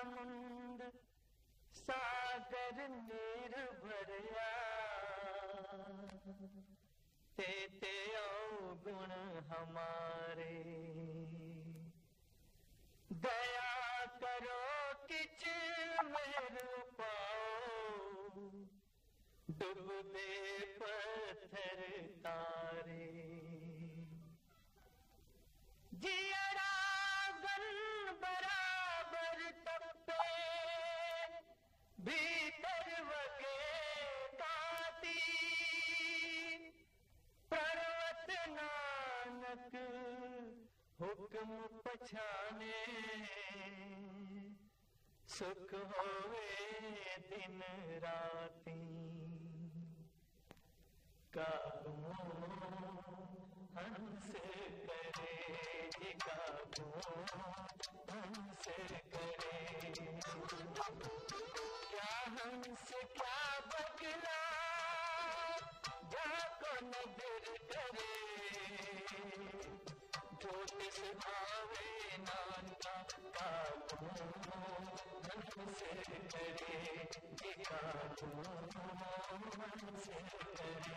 समुंद सागर नीर भरिया ते गुण हमारे दया करो किच मेर पाओ डूबे पत्थर तारे जियरा गन बराबर तपे भीतर वगे ताती पर्वत नानक हुक्म पछाने सुख होवे दिन राती कागो हंस करे कागो हंस करे क्या हंस क्या बगला जाको नजर करे ज्योतिष भावे नाना कागो हंस करे कागो हंस करे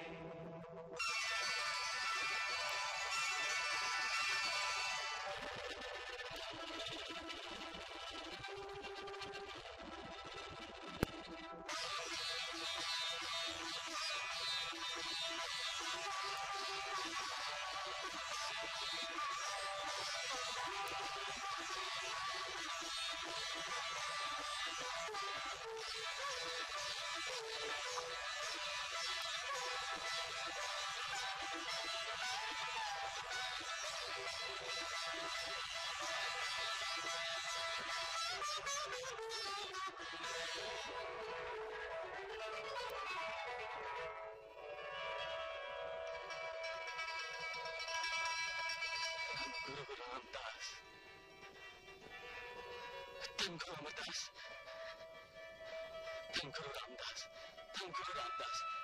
Guru Ramdas,